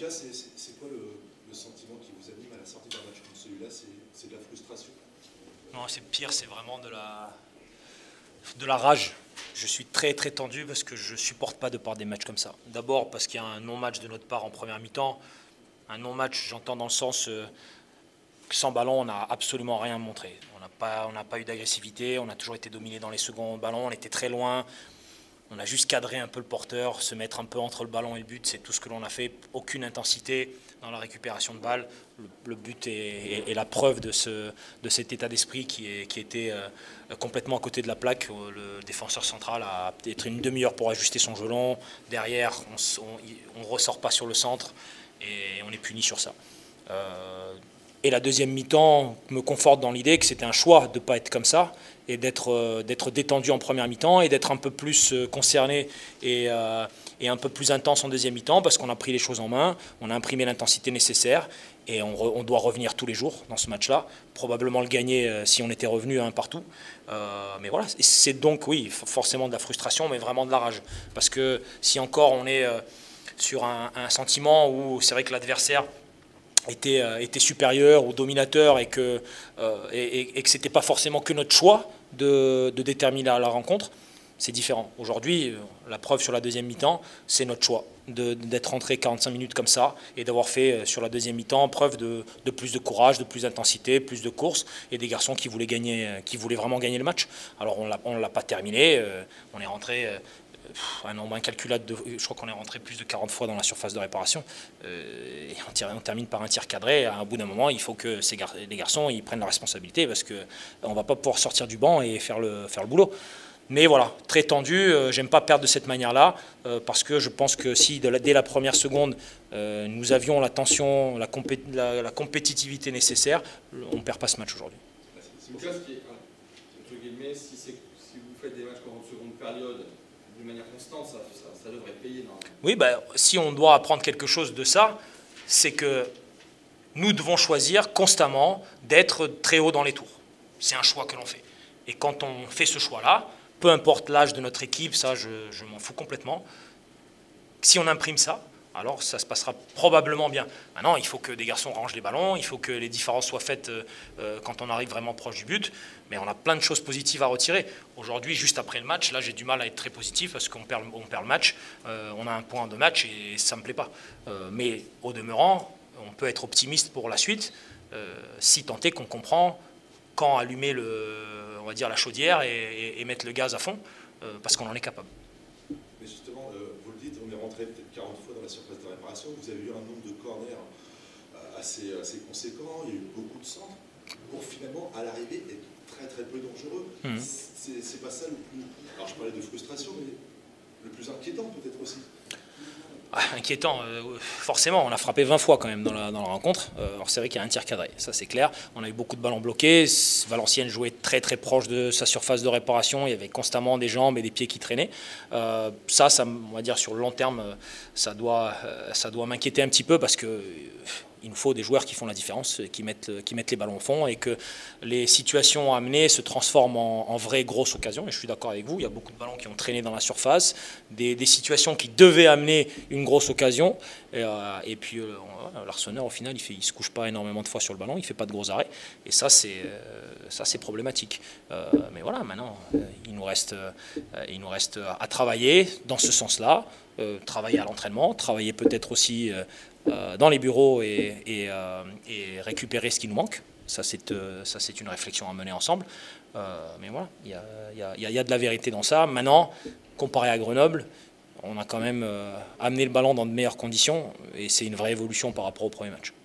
match-là, c'est quoi le sentiment qui vous anime à la sortie d'un match comme celui-là? C'est de la frustration? Non, c'est pire, c'est vraiment de la rage. Je suis très très tendu parce que je ne supporte pas de perdre des matchs comme ça. D'abord parce qu'il y a un non-match de notre part en première mi-temps. Un non-match, j'entends dans le sens que sans ballon, on n'a absolument rien montré. On n'a pas eu d'agressivité, on a toujours été dominé dans les seconds ballons, on était très loin. On a juste cadré un peu le porteur, se mettre un peu entre le ballon et le but, c'est tout ce que l'on a fait. Aucune intensité dans la récupération de balles. Le but est la preuve de cet état d'esprit qui était complètement à côté de la plaque. Le défenseur central a peut-être une demi-heure pour ajuster son gelon. Derrière, on ne ressort pas sur le centre et on est puni sur ça. Et la deuxième mi-temps me conforte dans l'idée que c'était un choix de ne pas être comme ça et d'être détendu en première mi-temps et d'être un peu plus concerné et un peu plus intense en deuxième mi-temps parce qu'on a pris les choses en main, on a imprimé l'intensité nécessaire et on doit revenir tous les jours dans ce match-là, probablement le gagner si on était revenu un partout. Mais voilà, c'est donc oui, forcément de la frustration, mais vraiment de la rage. Parce que si encore on est sur un sentiment où c'est vrai que l'adversaire était supérieur ou dominateur et que ce n'était pas forcément que notre choix de déterminer la rencontre, c'est différent. Aujourd'hui, la preuve sur la deuxième mi-temps, c'est notre choix d'être rentré 45 minutes comme ça et d'avoir fait sur la deuxième mi-temps preuve de plus de courage, de plus d'intensité, plus de course et des garçons qui voulaient vraiment gagner le match. Alors on ne l'a pas terminé, on est rentré un nombre incalculable je crois qu'on est rentré plus de 40 fois dans la surface de réparation et on termine par un tir cadré. À un bout d'un moment, il faut que les garçons ils prennent la responsabilité parce qu'on ne va pas pouvoir sortir du banc et faire le boulot. Mais voilà, très tendu, j'aime pas perdre de cette manière-là, parce que je pense que si dès la première seconde, nous avions la tension, la compétitivité nécessaire, on ne perd pas ce match aujourd'hui. C'est une chose qui est, entre guillemets, si vous faites des matchs comme en seconde période, de manière constante, ça devrait payer. Non? Oui, si on doit apprendre quelque chose de ça, c'est que nous devons choisir constamment d'être très haut dans les tours. C'est un choix que l'on fait. Et quand on fait ce choix-là, peu importe l'âge de notre équipe, ça je m'en fous complètement. Si on imprime ça, alors ça se passera probablement bien. Maintenant, il faut que des garçons rangent les ballons, il faut que les différences soient faites quand on arrive vraiment proche du but, mais on a plein de choses positives à retirer. Aujourd'hui, juste après le match, là j'ai du mal à être très positif parce qu'on perd le match, on a un point de match et ça ne me plaît pas. Mais au demeurant, on peut être optimiste pour la suite, si tant est qu'on comprend quand allumer on va dire la chaudière et mettre le gaz à fond, parce qu'on en est capable. Mais justement, vous le dites, on est rentré peut-être 40 fois dans la surface de réparation, vous avez eu un nombre de corners assez conséquent, il y a eu beaucoup de centres, pour finalement, à l'arrivée, être très très peu dangereux. C'est pas ça le plus... Alors je parlais de frustration, mais le plus inquiétant peut-être aussi. Inquiétant, forcément, on a frappé 20 fois quand même dans la rencontre. Alors c'est vrai qu'il y a un tir cadré, ça c'est clair. On a eu beaucoup de ballons bloqués. Valenciennes jouait très très proche de sa surface de réparation. Il y avait constamment des jambes et des pieds qui traînaient. Ça, on va dire sur le long terme, ça doit m'inquiéter un petit peu parce que il nous faut des joueurs qui font la différence, qui mettent les ballons au fond et que les situations amenées se transforment en vraies grosses occasions. Et je suis d'accord avec vous, il y a beaucoup de ballons qui ont traîné dans la surface, des situations qui devaient amener une grosse occasion. Et puis l'Arsenal, au final, il ne se couche pas énormément de fois sur le ballon, il ne fait pas de gros arrêts. Et ça, c'est problématique. Mais voilà, maintenant, il nous reste à travailler dans ce sens-là, travailler à l'entraînement, travailler peut-être aussi dans les bureaux et récupérer ce qui nous manque. Ça, c'est une réflexion à mener ensemble. Mais voilà, il y a de la vérité dans ça. Maintenant, comparé à Grenoble, on a quand même amené le ballon dans de meilleures conditions et c'est une vraie évolution par rapport au premier match.